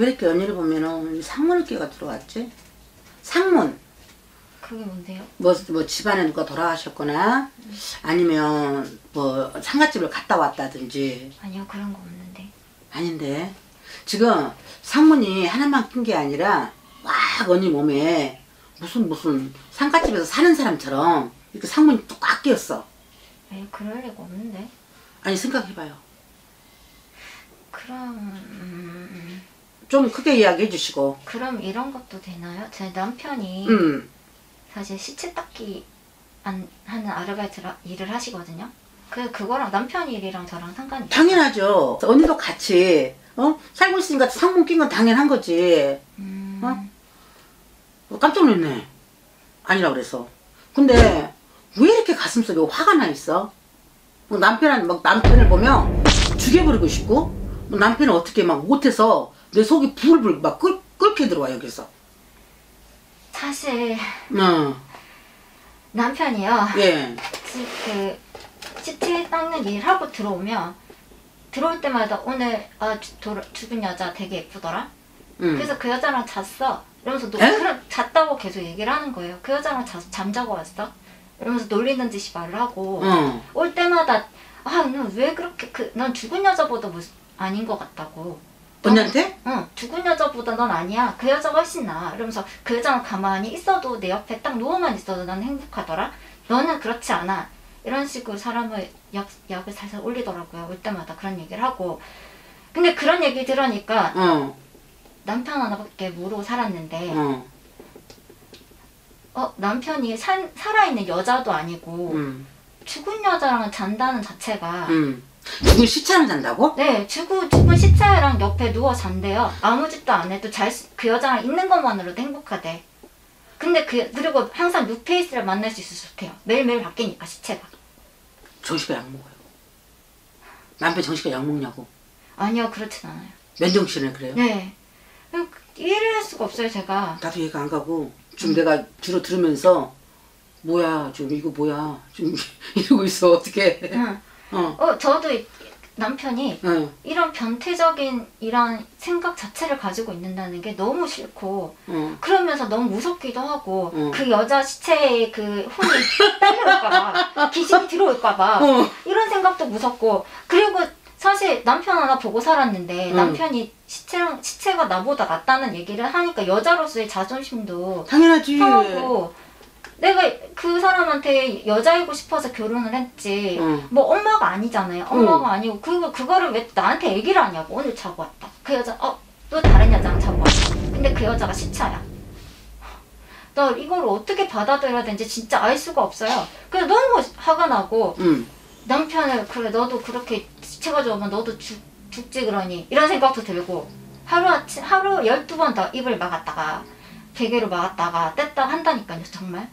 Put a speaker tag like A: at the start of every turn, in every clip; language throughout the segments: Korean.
A: 왜 이렇게 연일을 보면은 상문을깨가 들어왔지? 상문.
B: 그게 뭔데요?
A: 뭐 집안에 누가 돌아가셨거나 아니면 뭐 상갓집을 갔다 왔다든지.
B: 아니요, 그런 거 없는데.
A: 아닌데 지금 상문이 하나만 낀 게 아니라 막 언니 몸에 무슨 상갓집에서 사는 사람처럼 이렇게 상문이 뚝 끼었어.
B: 에이, 그럴 리가 없는데.
A: 아니 생각해봐요.
B: 그럼
A: 좀 크게 이야기해 주시고.
B: 그럼 이런 것도 되나요? 제 남편이 사실 시체 닦기 하는 아르바이트 일을 하시거든요. 그거랑 남편 일이랑 저랑 상관이 있어요.
A: 당연하죠. 언니도 같이 살고 있으니까 상문 낀 건 당연한 거지. 깜짝 놀랐네. 아니라 그래서. 근데 왜 이렇게 가슴속에 화가 나 있어? 남편을 보면 죽여버리고 싶고, 남편을 어떻게 막 못해서 내 속이 불불 막 끓게 들어와 여기서.
B: 사실 남편이요.
A: 예.
B: 그 시체 닦는 일 하고 들어오면 들어올 때마다 오늘 죽은 여자 되게 예쁘더라. 그래서 그 여자랑 잤어. 이러면서 그럼 잤다고 계속 얘기를 하는 거예요. 그 여자랑 잠자고 왔어. 이러면서 놀리는 듯이 말을 하고 올 때마다 넌 왜 그렇게 넌 죽은 여자보다 아닌 것 같다고.
A: 언니한테?
B: 응, 죽은 여자보다 넌 아니야. 그 여자가 훨씬 나아. 이러면서 그 여자는 가만히 있어도 내 옆에 딱 누워만 있어도 난 행복하더라. 너는 그렇지 않아. 이런 식으로 사람을 약을 살살 올리더라고요. 올 때마다 그런 얘기를 하고. 근데 그런 얘기 들으니까 남편 하나밖에 모르고 살았는데 남편이 살아있는 여자도 아니고 죽은 여자랑 잔다는 자체가
A: 죽은 시체랑 잔다고?
B: 네, 죽은 시체랑 옆에 누워 잔대요. 아무 짓도 안 해도 그 여자랑 있는 것만으로도 행복하대. 근데 그리고 항상 뉴페이스를 만날 수 있어서 좋대요. 매일매일 바뀌니까 시체가.
A: 정식과 약 먹어요. 남편 정식과 약 먹냐고.
B: 아니요, 그렇진 않아요.
A: 맨정신에 그래요?
B: 네. 이해를 할 수가 없어요, 제가.
A: 나도 이해가 안 가고 지금 내가 주로 들으면서 뭐야 지금 이거 뭐야 지금 이러고 있어 어떻게.
B: 저도 남편이 이런 변태적인 이런 생각 자체를 가지고 있는다는 게 너무 싫고 그러면서 너무 무섭기도 하고 그 여자 시체에 그 혼이 딸려올까봐 귀신이 들어올까봐 이런 생각도 무섭고. 그리고 사실 남편 하나 보고 살았는데 남편이 시체가 나보다 낫다는 얘기를 하니까 여자로서의 자존심도
A: 당연하지.
B: 상하고, 내가 그 사람한테 여자이고 싶어서 결혼을 했지 뭐 엄마가 아니잖아요. 엄마가 아니고 그거를 왜 나한테 얘기를 하냐고. 오늘 자고 왔다. 그 여자 또 다른 여자랑 자고 왔다. 근데 그 여자가 시차야. 나 이걸 어떻게 받아들여야 되는지 진짜 알 수가 없어요. 그래서 너무 화가 나고 남편을 그래 너도 그렇게 시체가 좋으면 너도 죽지 그러니 이런 생각도 들고 하루 12번 더 입을 막았다가 베개로 막았다가 뗐다 한다니까요. 정말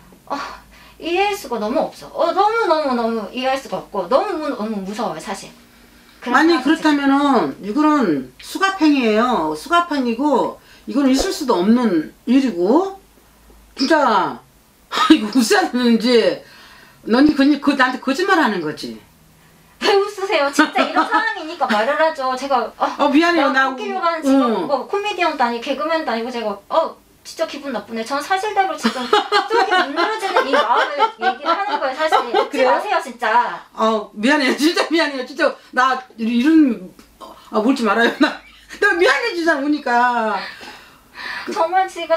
B: 이해할 수가 너무 없어. 너무 이해할 수가 없고 너무 무서워요 사실.
A: 아니 그렇다면은 이거는 수갑행위예요. 수갑행위고 이거는 있을 수도 없는 일이고 진짜 이거 웃어야 되는지 넌 나한테 거짓말하는 거지.
B: 왜 웃으세요? 진짜 이런 상황이니까 말을 하죠. 제가
A: 미안해요. 나
B: 웃기려고 하는 지금 뭐 코미디언도 아니고 개그맨도 아니고 제가 진짜 기분 나쁘네. 전 사실대로 지금 속이 문드러지는 이 마음을 얘기를 하는 거예요. 사실 웃지 마세요 진짜.
A: 미안해요. 진짜 미안해요. 진짜 나 이런 울지 말아요. 나 미안해 진짜 우니까.
B: 정말 제가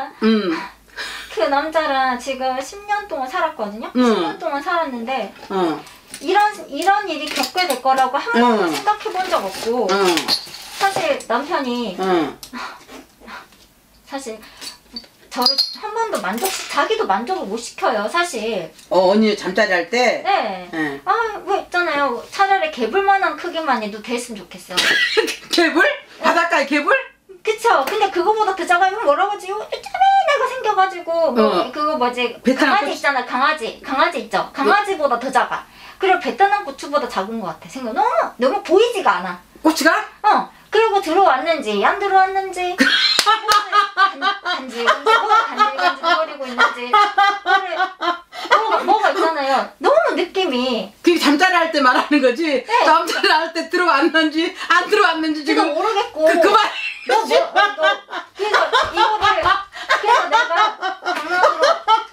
B: 그 남자랑 지금 10년 동안 살았거든요. 10년 동안 살았는데 이런 일이 겪게 될 거라고 한 번도 생각해 본 적 없고 사실 남편이 사실 저를 한 번도 자기도 만족을 못 시켜요 사실.
A: 언니 잠자리 할 때?
B: 네. 뭐 있잖아요. 차라리 개불만한 크기만 해도 됐으면 좋겠어.
A: 개불? 바닷가에 개불?
B: 그쵸. 근데 그거보다 더 작아요. 뭐라고 하지? 쪼매내가 생겨가지고 그거 뭐지? 강아지 있잖아. 강아지 있죠? 강아지보다 더 작아. 그리고 베트남 고추보다 작은 것 같아. 너무 보이지가 않아.
A: 고추가?
B: 그리고 들어왔는지 안 들어왔는지 간질간질거리고 있는지 뭐가 있잖아요. 너무 느낌이.
A: 그게 잠자리 할 때 말하는 거지?
B: 네.
A: 잠자리 할 때 들어왔는지 안 들어왔는지
B: 지금 모르겠고
A: 그만.
B: 그래서 이거를 그래서 내가 장난으로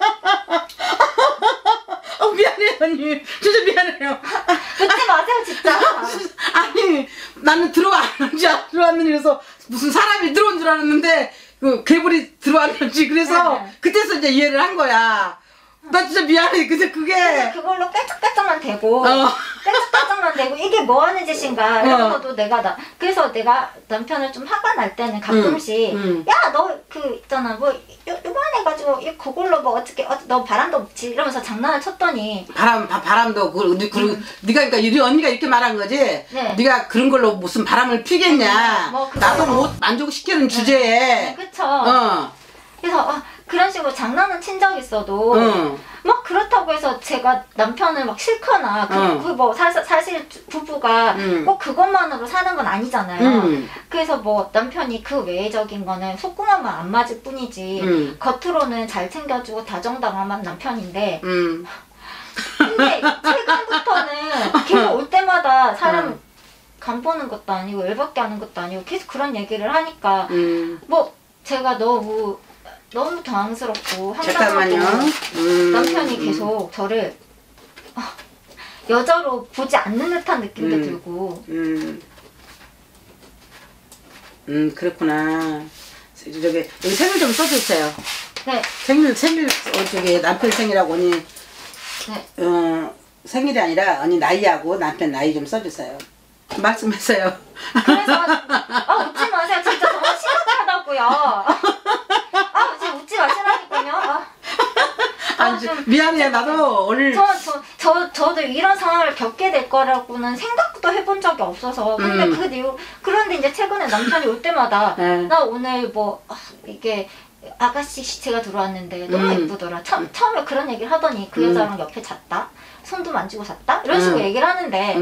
A: 미안해요 언니. 진짜 미안해요.
B: 웃지 마세요 진짜.
A: 아니 나는 들어왔는지 안 들어왔는지 그래서 무슨 사람이 들어온 줄 알았는데 그 괴물이 들어왔는지 그래서
B: 네.
A: 그때서 이제 이해를 한 거야. 나 진짜 미안해. 근데 그게
B: 그걸로 깔짝깔짝만 대고 깔짝깔짝만 대고 이게 뭐 하는 짓인가 이러면서도 그래서 내가 남편을 좀 화가 날 때는 가끔씩 야 너 그 있잖아 뭐 요만해가지고 그걸로 뭐 어떻게 너 바람도 없지 이러면서 장난을 쳤더니
A: 바람도 그리고 네가 그러니까 우리 언니가 이렇게 말한 거지.
B: 네.
A: 네가 그런 걸로 무슨 바람을 피겠냐.
B: 뭐
A: 나도 못 만족시키는 주제에.
B: 네, 그쵸. 그래서 그런 식으로 장난은 친 적 있어도 막 그렇다고 해서 제가 남편을 막 싫거나 뭐 사실 부부가 꼭 그것만으로 사는 건 아니잖아요. 그래서 뭐 남편이 그 외적인 거는 속궁합만 안 맞을 뿐이지 겉으로는 잘 챙겨주고 다정다감한 남편인데 근데 최근부터는 계속 올 때마다 사람 간 보는 것도 아니고 열받게 하는 것도 아니고 계속 그런 얘기를 하니까 뭐 제가 너무 당황스럽고
A: 잠깐만요.
B: 황당하고 남편이 계속 저를 여자로 보지 않는 듯한 느낌도 들고
A: 그렇구나. 저기 여기 생일 좀 써주세요.
B: 네.
A: 생일 저기 남편 생일하고 언니
B: 네.
A: 생일이 아니라 언니 나이하고 남편 나이 좀 써주세요. 말씀하세요.
B: 그래서 웃지 마세요. 진짜 정말 심각하다고요. 지금 웃지 마시라니까요.
A: 미안해. 나도 오늘
B: 저도 이런 상황을 겪게 될 거라고는 생각도 해본 적이 없어서 근데 그런데 이제 최근에 남편이 올 때마다 나 오늘 뭐 이게 아가씨 시체가 들어왔는데 너무 예쁘더라. 처음에 그런 얘기를 하더니 그 여자랑 옆에 잤다. 손도 만지고 잤다. 이런 식으로 얘기를 하는데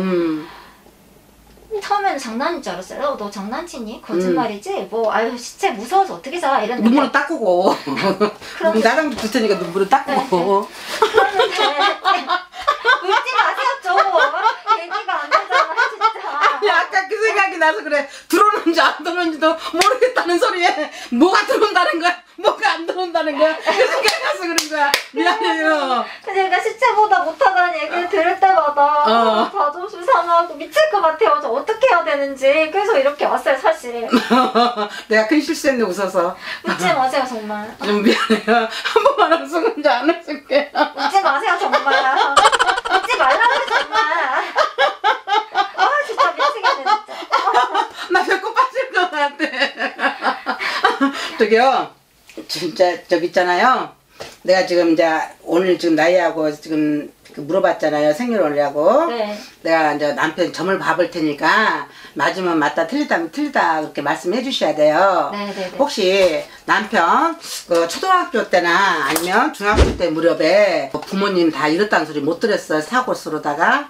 B: 처음에는 장난인 줄 알았어요. 너 장난치니? 거짓말이지? 뭐 아유 시체 무서워서 어떻게 자? 이랬는데
A: 눈물을 닦고 나랑 붙을 테니까 눈물을 닦고
B: 그러는데 웃지 마세요 좀. 얘기가 안 되잖아 진짜.
A: 아니 아까 그 생각이 나서 그래. 들어오는지 안 들어오는지도 모르겠다는 소리에 뭐가 들어온다는 거야? 뭐가 안 들어온다는 거야? 그 생각이 나서 그런 거야. 미안해요.
B: 제가 시체보다 못하다는 얘기를 들을 때마다 자존심 상하고 미칠 것 같아요. 저 어떻게 해야 되는지. 그래서 이렇게 왔어요 사실.
A: 내가 큰 실수했는데 웃어서.
B: 웃지 마세요 정말.
A: 좀 미안해요. 한 번만 안 웃었는지 안 웃을게.
B: 웃지 마세요 정말. 웃지 말라고 정말. 진짜 미치겠네 진짜.
A: 나 배꼽 빠질 것 같아. 저기요. 진짜 저기 있잖아요. 내가 지금 이제 오늘 지금 나이하고 지금 물어봤잖아요. 생일 오느라고.
B: 네.
A: 내가 이제 남편 점을 봐볼 테니까 맞으면 맞다 틀리다면 틀리다 그렇게 말씀해 주셔야 돼요.
B: 네네네.
A: 혹시 남편 그 초등학교 때나 아니면 중학교 때 무렵에 부모님 다 이렇다는 소리 못 들었어요? 사고수로다가?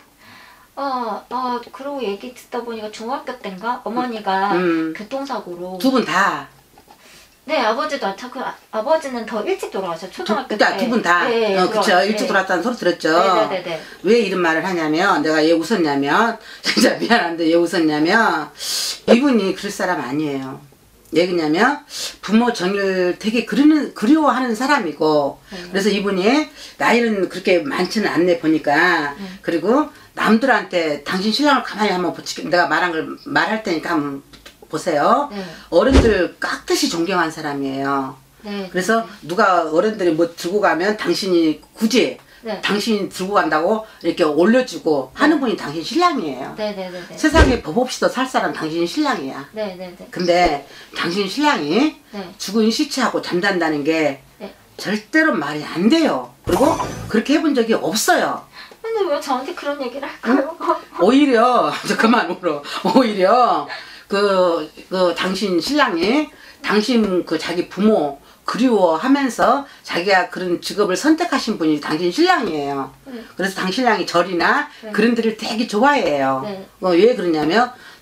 B: 그러고 얘기 듣다 보니까 중학교 때인가 어머니가 교통사고로
A: 두 분 다?
B: 네, 아버지도 아버지는 더 일찍 돌아가셨어요. 초등학교 때.
A: 그러니까 두 분 다.
B: 네,
A: 그쵸. 일찍 돌아왔다는 소리 들었죠.
B: 네네네.
A: 왜 이런 말을 하냐면, 내가 왜 웃었냐면, 진짜 미안한데 왜 웃었냐면, 이분이 그럴 사람 아니에요. 왜 그러냐면, 부모 정을 되게 그리워하는 사람이고, 그래서 이분이 나이는 그렇게 많지는 않네 보니까, 그리고 남들한테 당신 신랑을 가만히 한번 내가 말할 테니까 한번 보세요.
B: 네.
A: 어른들 깍듯이 존경한 사람이에요.
B: 네.
A: 그래서 누가 어른들이 뭐 들고 가면 당신이 굳이 당신이 들고 간다고 이렇게 올려주고 하는 분이 당신 신랑이에요.
B: 네네네.
A: 세상에 법 없이도 살 사람 당신 신랑이야.
B: 네네네.
A: 근데 당신 신랑이 죽은 시체하고 잠잔다는 게 절대로 말이 안 돼요. 그리고 그렇게 해본 적이 없어요.
B: 근데 왜 저한테 그런 얘기를 할까요?
A: 오히려 그만 울어. 오히려 그 당신 신랑이 당신 자기 부모 그리워하면서 자기가 그런 직업을 선택하신 분이 당신 신랑이에요. 그래서 당신 신랑이 절이나 그런 데를 되게 좋아해요. 왜 그러냐면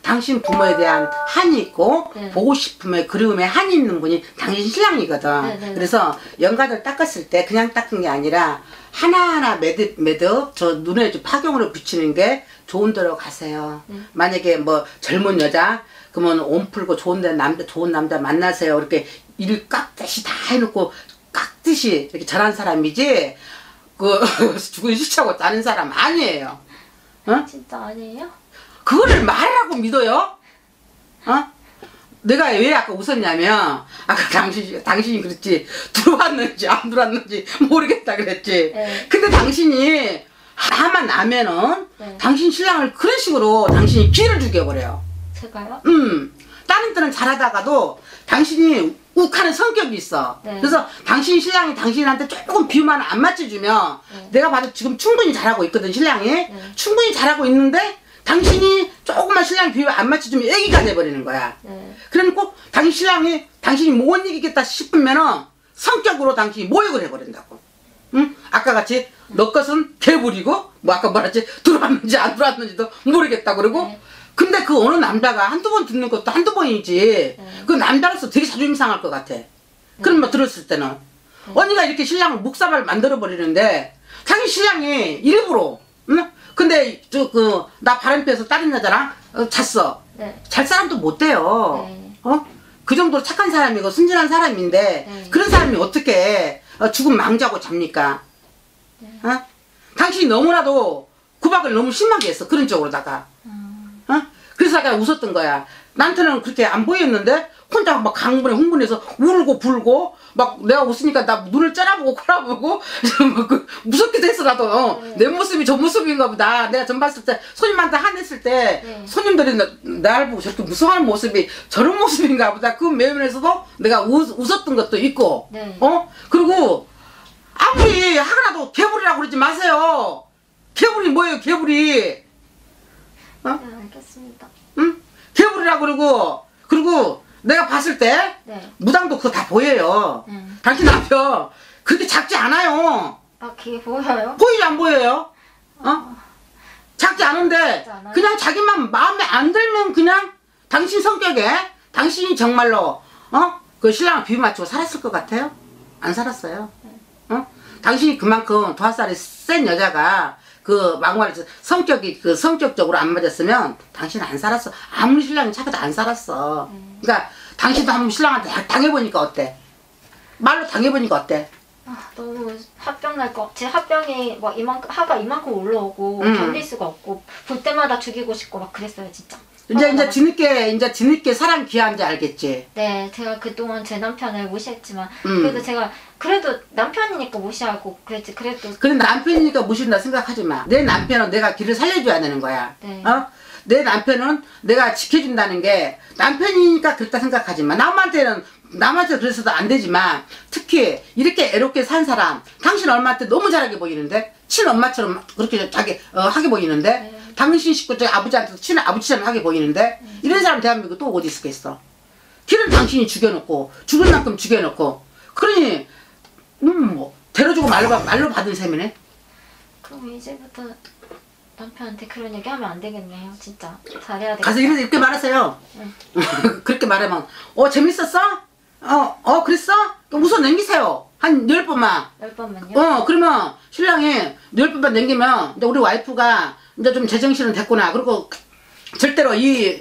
A: 당신 부모에 대한 한이 있고
B: 네.
A: 보고 싶음에 그리움에 한이 있는 분이 당신 신랑이거든.
B: 네, 네, 네.
A: 그래서 연가들 닦았을 때 그냥 닦은 게 아니라 하나하나 매듭 저 눈에 좀 파경으로 비치는 게 좋은 데로 가세요. 만약에 뭐 젊은 여자 그러면 옷 풀고 좋은 남자 만나세요. 이렇게 일 깍듯이 다 해놓고 깍듯이 이렇게 잘한 사람이지 그 죽은 시차고 따는 사람 아니에요. 어?
B: 진짜 아니에요?
A: 그거를 말하라고 믿어요? 어? 내가 왜 아까 웃었냐면 아까 당신이 그랬지 들어왔는지 안 들어왔는지 모르겠다 그랬지.
B: 네.
A: 근데 당신이 하만 나면은
B: 네.
A: 당신 신랑을 그런 식으로 당신이 기회를 죽여버려요.
B: 제가요?
A: 다른 때는 잘하다가도 당신이 욱하는 성격이 있어.
B: 네.
A: 그래서 당신 신랑이 당신한테 조금 비유만 안 맞춰주면
B: 네.
A: 내가 봐도 지금 충분히 잘하고 있거든 신랑이.
B: 네.
A: 충분히 잘하고 있는데 당신이 조금만 신랑 비유 안 맞춰주면 애기가 돼버리는 거야.
B: 네.
A: 그러니까 당신 신랑이 당신이 못 이기겠다 싶으면은 성격으로 당신이 모욕을 해버린다고. 응? 아까 같이 너 것은 개불이고 뭐 아까 말했지 들어왔는지 안 들어왔는지도 모르겠다 그러고.
B: 네.
A: 근데 그 어느 남자가 한두 번 듣는 것도 한두 번이지. 그 남자로서 되게 자존심 상할 것 같아. 그럼 뭐 들었을 때는 언니가 이렇게 신랑을 묵사발 만들어 버리는데 자기 신랑이 일부러 응? 근데 나 바람 피워서 다른 여자랑 잤어.
B: 네.
A: 잘 사람도 못 돼요.
B: 네.
A: 어? 그 정도로 착한 사람이고 순진한 사람인데
B: 네.
A: 그런 사람이 어떻게 죽은 망자고 잡니까? 어? 당신이 너무나도 구박을 너무 심하게 했어. 그런 쪽으로다가. 어? 그래서 아까 웃었던 거야. 나한테는 그렇게 안 보였는데 혼자 막 강분에 흥분해서 울고 불고 막 내가 웃으니까 나 눈을 째려보고 코라보고 막 무섭기도 했어 나도.
B: 네.
A: 내 모습이 저 모습인가 보다. 내가 전 봤을 때 손님한테 한했을 때
B: 네.
A: 손님들이 나를 보고 저렇게 무서워하는 모습이 저런 모습인가 보다. 그 면에서도 내가 웃었던 것도 있고.
B: 네.
A: 그리고 아무리 하나도 개불이라고 그러지 마세요. 개불이 뭐예요 개불이.
B: 네, 알겠습니다.
A: 응? 개불이라고 그러고 내가 봤을 때
B: 네.
A: 무당도 그거 다 보여요. 당신 남편 그렇게 작지 않아요.
B: 아, 그게 보여요?
A: 보이지 안 보여요? 작지 않은데
B: 작지 않아요?
A: 그냥 자기만 마음에 안 들면 그냥 당신 성격에 당신이 정말로 그 신랑을 비유 맞추고 살았을 것 같아요? 안 살았어요. 당신이 그만큼 도화살이 센 여자가 그 막말해서 성격적으로 안 맞았으면 당신 안 살았어. 아무리 신랑이 착해도 안 살았어. 그러니까 당신도 한번 신랑한테 당해보니까 어때? 말로 당해보니까 어때?
B: 아, 너무 합병 날 것. 제 합병이 막 하가 이만큼 올라오고 견딜 수가 없고 볼 때마다 죽이고 싶고 막 그랬어요 진짜.
A: 이제 뒤늦게 사랑 귀한지 알겠지.
B: 네, 제가 그동안 제 남편을 무시했지만 그래도 남편이니까 무시하고 그랬지.
A: 그래 남편이니까 무시한다 생각하지 마. 내 남편은 내가 길을 살려줘야 되는 거야.
B: 네.
A: 내 남편은 내가 지켜준다는 게 남편이니까 그렇다 생각하지 마. 남한테 그래서도 안 되지만 특히 이렇게 애롭게 산 사람 당신 엄마한테 너무 잘하게 보이는데 친엄마처럼 그렇게 하게 보이는데 당신 식구 저기 아버지한테도 친아버지처럼 하게 보이는데 이런 사람 대한민국에 또 어디 있겠어. 길은 당신이 죽여놓고 죽을 만큼 죽여놓고 그러니 뭐 데려주고 말로 받은 셈이네.
B: 그럼 이제부터 남편한테 그런 얘기 하면 안 되겠네요. 진짜 잘해야 되겠다.
A: 가서 이렇게 말하세요. 그렇게 말하면 재밌었어? 그랬어? 웃어 넘기세요. 한 10번만.
B: 10번만요?
A: 그러면 신랑이 10번만 넘기면 이제 우리 와이프가 이제 좀 제정신은 됐구나. 그리고 절대로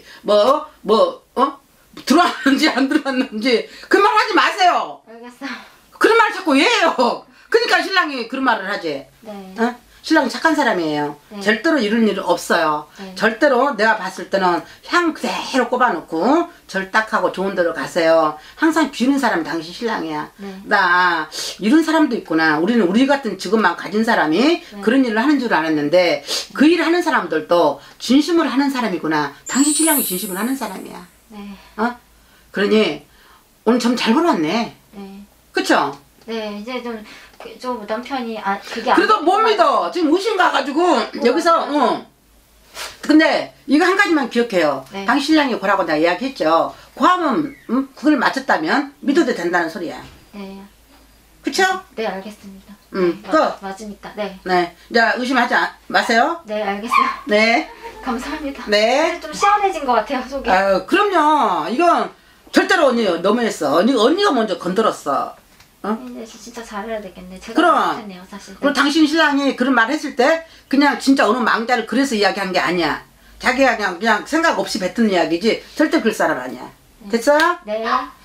A: 들어왔는지 안 들어왔는지 그 말 하지 마세요.
B: 알겠어요.
A: 그런 말 자꾸 왜 해요? 그러니까 신랑이 그런 말을 하지.
B: 네.
A: 신랑이 착한 사람이에요.
B: 네.
A: 절대로 이런 일은 없어요.
B: 네.
A: 절대로 내가 봤을 때는 향 그대로 꼽아놓고 절딱하고 좋은 데로 가세요. 항상 비는 사람이 당신 신랑이야.
B: 네.
A: 나 이런 사람도 있구나. 우리 같은 직업만 가진 사람이 그런 일을 하는 줄 알았는데 그 일을 하는 사람들도 진심으로 하는 사람이구나. 당신 신랑이 진심으로 하는 사람이야.
B: 네.
A: 그러니 오늘 좀 잘 벌어왔네.
B: 네.
A: 그쵸?
B: 네, 이제 좀 남편이 그게
A: 그래도 못 믿어. 지금 의심 가가지고 여기서 근데 이거 한 가지만 기억해요.
B: 네.
A: 당신 신랑이 고라고 내가 이야기했죠. 고하면 그걸 맞췄다면 믿어도 된다는 소리야.
B: 네.
A: 그쵸?
B: 네, 알겠습니다.
A: 끝.
B: 맞으니까. 네.
A: 네. 이제 의심하지 마세요.
B: 네, 알겠어요.
A: 네.
B: 감사합니다.
A: 네.
B: 좀 시원해진 것 같아요, 속이.
A: 아유, 그럼요. 이건 절대로 언니 너무했어. 언니가 먼저 건드렸어. 어?
B: 근데 진짜 잘해야 되겠네. 제가
A: 그럼.
B: 잘못했네요, 사실.
A: 그리고 당신 신랑이 그런 말 했을 때 그냥 진짜 어느 망자를 그래서 이야기한 게 아니야. 자기가 그냥 생각 없이 뱉은 이야기지 절대 그럴 사람 아니야. 됐어요?
B: 네.